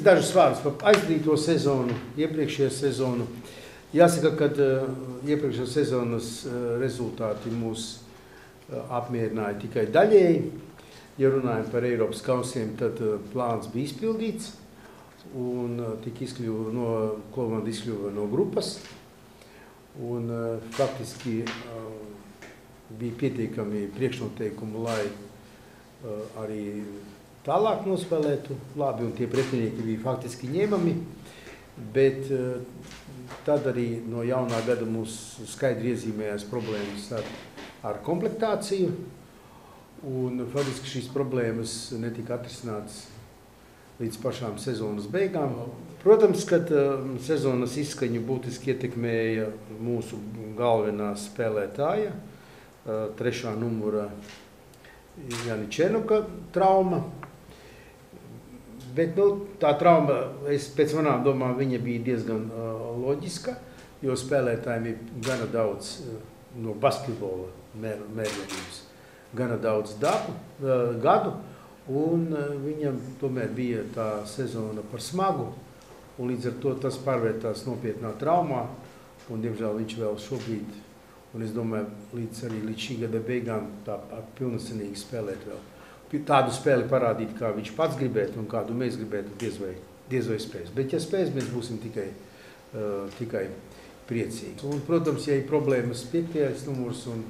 dažus vārdus par aizdīto sezonu, iepriekšējo sezonu. Jāsaka, ka iepriekšējā sezonas rezultāti mūs apmierināja tikai daļēji. Ja runājam par Eiropas kausiem, tad plāns bija izpildīts un komanda izkļuva no grupas. Un faktiski bija pietiekami priekšnoteikumi, lai arī tālāk nospēlētu labi, un tie pretinieki bija faktiski ņēmami. Bet tad arī no jaunā gada mums skaidri iezīmējās problēmas ar komplektāciju. Un faktiski šīs problēmas netika atrisinātas līdz pašām sezonas beigām. Protams, ka sezonas izskaņu būtiski ietekmēja mūsu galvenā spēlētāja, 3. numura Janičenuka trauma. Bet tā trauma, pēc manām domām, viņa bija diezgan loģiska, jo spēlētājiem ir gana daudz no basketbola mērķības, gana daudz gadu, un viņam tomēr bija tā sezona par smagu, un līdz ar to tas pārvērtās nopietnā traumā, un diemžēl viņš vēl šobrīd, un es domāju, līdz šī gada beigām tā pilnasenīgi spēlēt vēl. Tādu spēli parādīt, kā viņš pats gribētu un kādu mēs gribētu, diez vai spēs. Bet, ja spēs, mēs būsim tikai priecīgi. Un, protams, ja ir problēmas 5. numurs un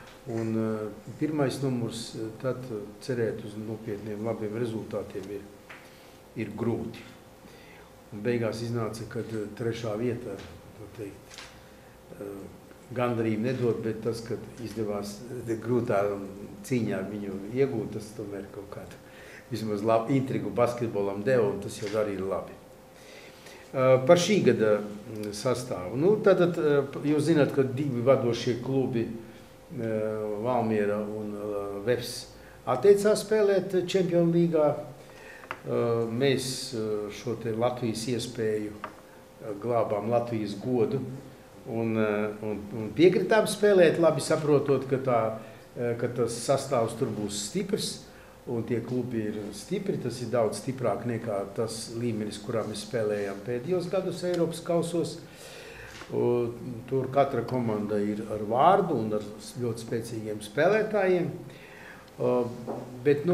1. numurs, tad cerēt uz nopietniem labiem rezultātiem ir grūti. Un beigās iznāca, ka 3. vieta, tā teikt, gandarību nedod, bet tas, kad izdevās grūtā cīņā viņu iegūt, tas tomēr kaut kādu vismaz labu intrigu basketbolam deva, un tas jau arī ir labi. Par šī gada sastāvu. Nu, tad jūs zināt, ka 2 vadošie klubi, Valmiera un Vefs, atteicās spēlēt Čempionu līgā. Mēs šo te Latvijas iespēju glābām Latvijas godu un piekritām spēlēt, labi saprotot, ka tas sastāvs tur būs stiprs, un tie klubi ir stipri, tas ir daudz stiprāk nekā tas līmenis, kurā mēs spēlējām pēdējos gadus Eiropas kausos. Tur katra komanda ir ar vārdu un ar ļoti spēcīgiem spēlētājiem. Bet,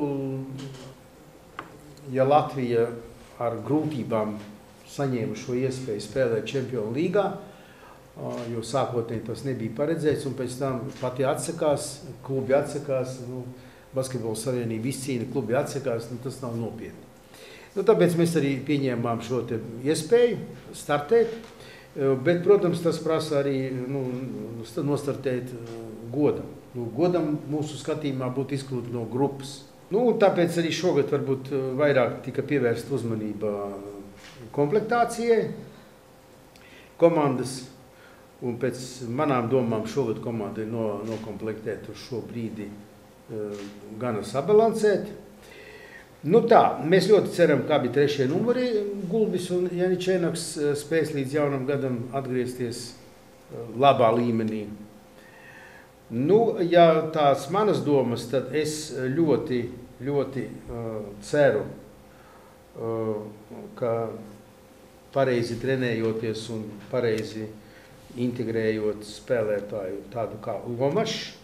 ja Latvija ar grūtībām saņēma šo iespēju spēlēt Čempionu līgā, jo sākotnēji tas nebija paredzēts, un pēc tam pati atsakās, klubi atsakās, Basketbola savienība izcīna, klubi atsakās, tas nav nopietni. Tāpēc mēs arī pieņēmām šo te iespēju startēt, bet, protams, tas prasa arī nostartēt godam. Godam mūsu skatījumā būtu izkļūt no grupas. Tāpēc arī šogad varbūt vairāk tika pievērsta uzmanība komplektācijai komandas. Un pēc manām domām šogad komanda ir nokomplektēta uz šo brīdi gana sabalansēt. Mēs ļoti ceram, kā bija 3. numuri, Gulbis un Janičenaks spēs līdz jaunam gadam atgriezties labā līmenī. Ja tās manas domas, tad es ļoti, ļoti ceru, ka pareizi trenējoties un pareizi integrējot spēlētāju tādu kā Lomašs,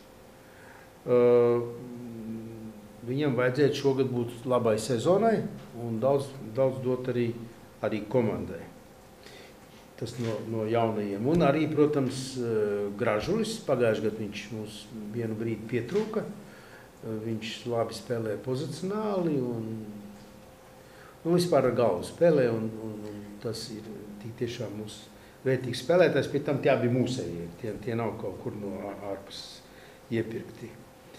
viņam vajadzētu šogad būt labai sezonai un daudz dot arī komandai. Tas no jaunajiem. Un arī, protams, Gražulis, pagājušajā gadā viņš mums vienu brīdi pietrūka. Viņš labi spēlē pozicionāli un vispār ar galvu spēlē, un tas ir tiešām mūsu vērtīgs spēlētājs, pie tam tie abi mūsējie, tie nav kaut kur no ārpus iepirkti.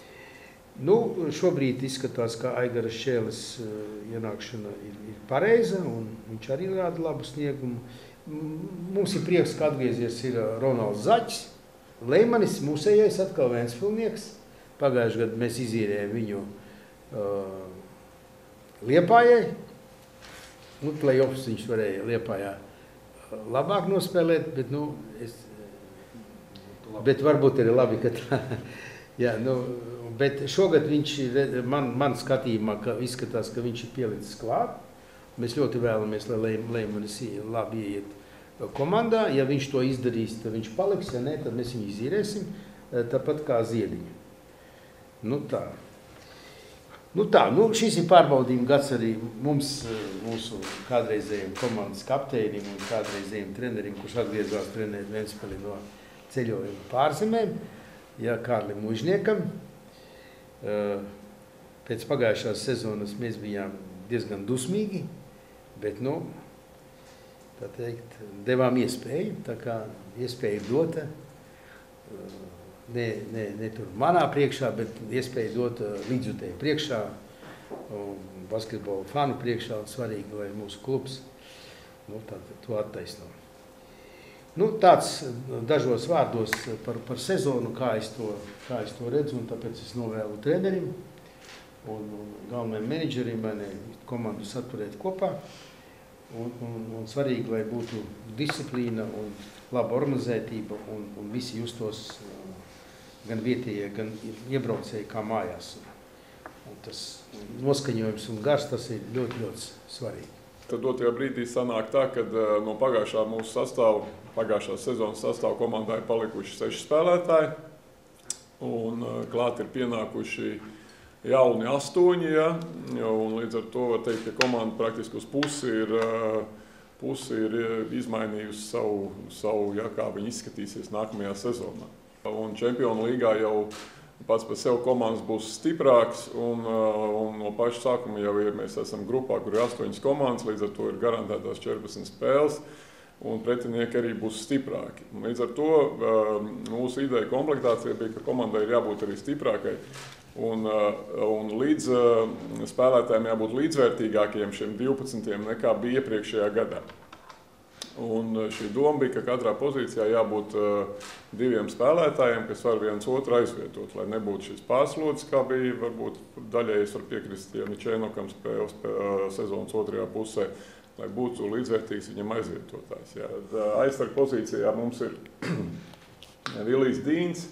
Šobrīd izskatās, ka Aigara Šķēles ienākšana ir pareiza, un viņš arī rāda labu sniegumu. Mums ir prieks, ka atgriezies ir Ronalds Zaķis, Leimanis, mūsējais atkal Ventspilnieks. Pagājušajā gadā mēs izīrējām viņu Liepājai. Play-offs viņš varēja Liepājā labāk nospēlēt, bet varbūt ir labi, ka tā. Bet šogad viņš ir, man skatījumā, ka izskatās, ka viņš ir pielicis klāt. Mēs ļoti vēlamies, lai Leimanis labi ieiet komandā. Ja viņš to izdarīs, tad viņš paliks, ja ne, tad mēs viņu izīrēsim, tāpat kā Ziediņu. Šis ir pārbaudījuma gads arī mūsu kādreizējiem komandas kapteinim un kādreizējiem trenerim, kurš atgriezās trenēt Ventspili no ceļojuma pārzemēm, Kārlim Mužniekam. Pēc pagājušās sezonas mēs bijām diezgan dusmīgi, bet, tā teikt, devām iespēju, tā kā iespēja dota, ne tur manā priekšā, bet iespēja dota līdzjutēju priekšā, basketbola fanu priekšā, un svarīgi, lai mūsu klubs to attaisno. Tāds dažos vārdos par sezonu, kā es to redzu, un tāpēc es novēlu trenerim un galvenajam menedžerim, komandu saturēt kopā. Un svarīgi, lai būtu disciplīna un laba organizētība un visi justos gan vietējie, gan iebraucēji kā mājās. Un tas noskaņojums un gars, tas ir ļoti, ļoti svarīgi. Tad dotajā brīdī sanāk tā, ka no pagājušās sezonas sastāvu komandai palikuši 6 spēlētāji un klāt ir pienākuši jauni 8, un līdz ar to var teikt, ka komanda praktiski uz pusi ir izmainījusi savu kā viņi izskatīsies nākamajā sezonā. Un Čempionu līgā jau pats par sevi komandas būs stiprāks, un no paša sākuma jau mēs esam grupā, kur ir 8 komandas, līdz ar to ir garantētās 14 spēles, un pretinieki arī būs stiprāki. Līdz ar to mūsu ideja komplektācija bija, ka komandai ir jābūt arī stiprākai. Un līdz spēlētājiem jābūt līdzvērtīgākiem šiem 12 nekā bija iepriekšējā gadā. Un šī doma bija, ka katrā pozīcijā jābūt 2 spēlētājiem, kas var viens otru aizvietot, lai nebūtu šis pārslodzes, kā bija varbūt daļēji es varu piekrist Janičēnokam sezonas 2. pusē, lai būtu līdzvērtīgs viņam aizvietotājs. Aizsargu pozīcijā mums ir Vilijs Dīns,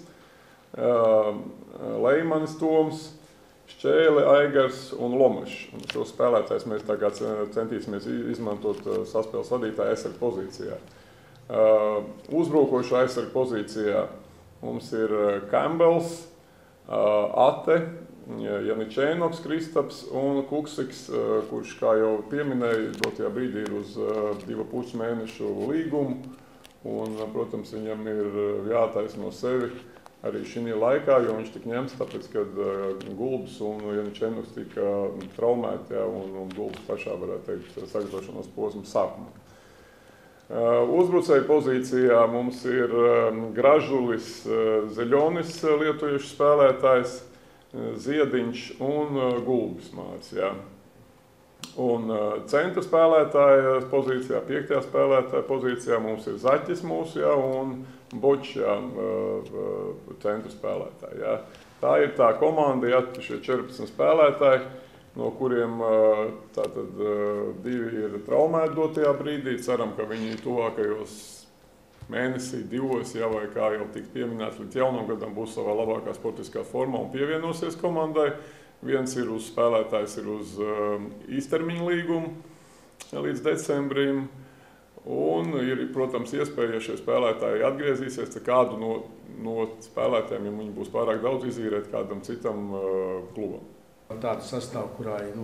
Leimanis Toms, Šķēle, Aigars un Lomašs. Šos spēlētājus mēs tagad centīsimies izmantot saspēles vadītāja aizsargu pozīcijā. Uzbrukošu aizsargu pozīcijā mums ir Campbells, Ate, Janičēnoks Kristaps un Kuksiks, kurš, kā jau pieminēja, dotajā brīdī ir uz 2,5 mēnešu līgumu. Un, protams, viņam ir jātaisno sevi arī šī laikā, jo viņš tika ņemts tāpēc, kad Gulbis un Janičēnoks tika traumēti, un Gulbis pašā, varētu teikt, sagatavošanās posma sākumā. Uzbrucēju pozīcijā mums ir Gražulis, Zeļonis, lietuviešu spēlētājs, Ziediņš un Gulbis Māris. Un centra spēlētāja pozīcijā, 5. spēlētāja pozīcijā mums ir Zaķis mūsu, un Bočs, centra spēlētāji. Tā ir tā komanda, šie 14 spēlētāji, no kuriem tātad 2 ir traumēti dotajā brīdī. Ceram, ka viņi tuvākajos mēnesī, 2, vai kā jau tika pieminēts, līdz jaunam gadam būs savā labākā sportiskā formā un pievienosies komandai. Viens spēlētājs ir uz īstermiņa līgumu līdz decembrim. Un ir, protams, iespēja, ja šie spēlētāji atgriezīsies, tad kādu no spēlētājiem, ja viņi būs pārāk daudz, izīrēt kādam citam klubam. Tādu sastāvu, kurā ir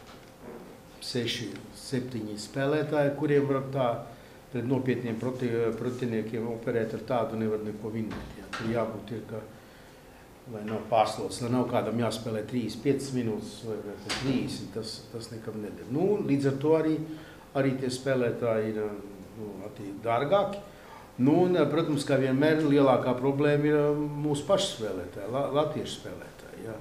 6, 7 spēlētāji, kuriem var pret nopietniem pretiniekiem operēt ar tādu, nevar neko vinēt. Tur jābūt ir, lai nav pārslots, lai nav kādam jāspēlē 3-5 minūtes vai 30, tas nekam neder. Līdz ar to arī tie spēlētāji ir dārgāki. Un, protams, kā vienmēr lielākā problēma ir mūsu pašu spēlētāji, latviešu spēlētāji.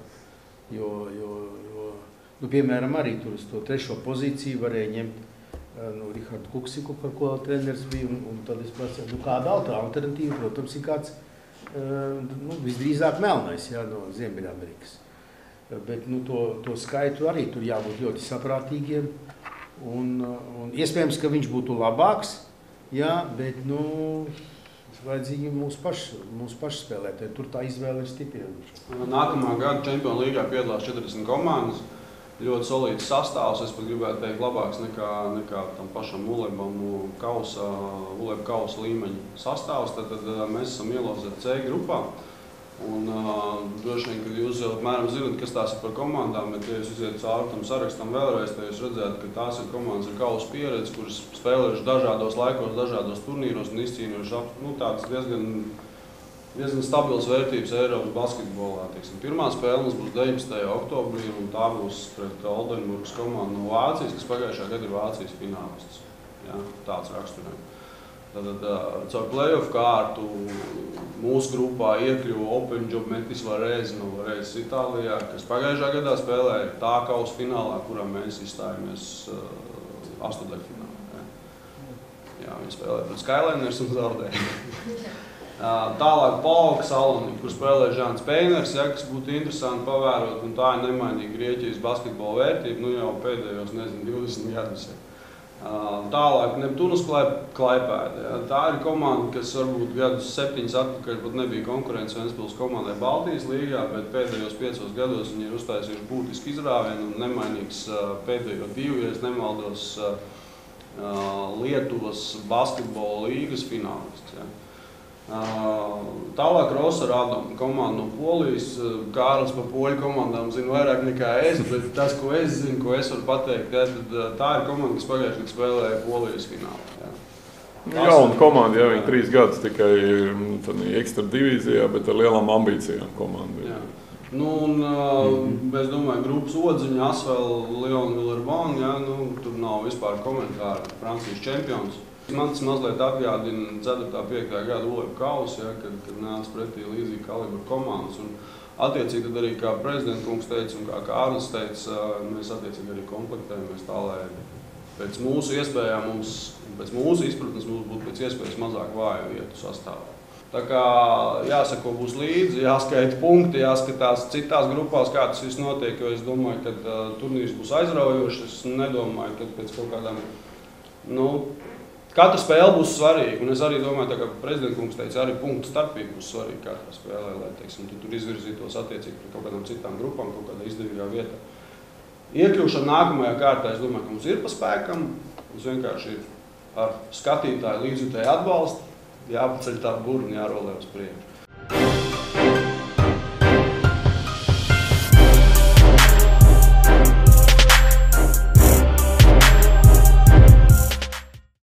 Jo, piemēram, arī tur uz to 3. pozīciju varēja ņemt Rihardu Kuksiku, par ko treneris bija, un tad es prasīju, kāda alternatīva, protams, ir kāds visdrīzāk melnais, no Ziemeļamerikas. Bet to skaitu arī tur jābūt ļoti saprātīgiem. Un iespējams, ka viņš būtu labāks, bet vajadzīgi mūsu pašu spēlētāji. Tur tā izvēle ir stipri. Nākamā gada Čempionu līgā piedalās 40 komandas. ļoti solīts sastāvs, es pat gribētu teikt labāks nekā tam pašam Ulebam Ulebu kausa līmeņa sastāvs. Tad mēs esam ielozēti C grupā. Un droši vien, kad jūs jau apmēram zināt, kas tās ir par komandām, bet ja jūs iziet cauri tam sarakstam vēlreiz, tad jūs redzētu, ka tās ir komandas ar kausa pieredzi, kuras spēlējuši dažādos laikos, dažādos turnīros un izcīnījuši tādas diezgan stabils vērtības Eiropas basketbolā. Pirmā spēle mums būs 19. oktobrī, un tā būs pret Oldenburgas komandu no Vācijas, kas pagājušā gada ir Vācijas finālists. Ja, tāds raksturējums. Tātad caur play-off kārtu mūsu grupā iekļuva Open Job Metis Varese no Vareses Itālijā, kas pagājušā gadā spēlēja tā kausa finālā, kurā mēs izstājamies astoņdaļfinālā. Ja, viņi spēlēja pret Skyliners un zaudēja. Tālāk Pauka Salonika, kur spēlē Žāns Peiners, ja, kas būtu interesanti pavērot, un tā ir nemainīga Grieķijas basketbola vērtība, jau pēdējos, 20 gadus. Ja. Tālāk Neptūnas Klaipēda. Ja. Tā ir komanda, kas varbūt gadus 7 atpakaļ pat nebija konkurence Ventspils komandai Baltijas līgā, bet pēdējos 5 gados viņi ir uztaisījuši būtisku izrāvienu un nemainīgs pēdējo 2, ja es nemaldos, Lietuvas basketbola līgas finālists. Ja. Tālāk Rosarādom komanda no Polijas. Kārlis par poļu komandām zina vairāk nekā es, bet tas, ko es zinu, ko es varu pateikt, ja, tad tā ir komanda, kas pagājušajā gadā spēlēja Polijas finālā. Ja. Jauna komanda, ja viņi 3 gadus tikai ekstra divīzijā, bet ar lielām ambīcijām komanda. Ja. Nu, un es domāju, grupas odziņa, Asvel, Leon Villerbon, ja, nu, tur nav vispār komentāri, Francijas čempions. Man tas mazliet atgādina 4. 5. gada Ulebu kausu, ja, kad nāca pretī līdzīgi kalibra komandas. Un attiecīgi tad arī, kā prezidenta kungs teica un kā Kārlis teica, mēs attiecīgi arī komplektējamies tā, lai pēc mūsu iespējām, pēc mūsu izpratnes mums būtu pēc iespējas mazāk vāju vietu sastāvā. Tā kā jāsako būs līdzi, jāskaita punkti, jāskatās citās grupās, kā tas viss notiek, jo es domāju, ka turnīrs būs aizraujošs. Es nedomāju, ka pēc kaut kādām, katra spēle būs svarīga, un es arī domāju, tā kā prezidenta kungs teica, arī punktu starpība būs svarīga katrā spēlē, lai, teiksim, tu tur izvirzītos attiecīgi pret kaut kādām citām grupām, kaut kādā izdevīgā vietā. Iekļūšana nākamajā kārtā, es domāju, ka mums ir pa spēkam, mums vienkārši ir ar skatītāju līdzjutēju atbalstu, jāpaceļ tā burni, jārolē uz priekšu.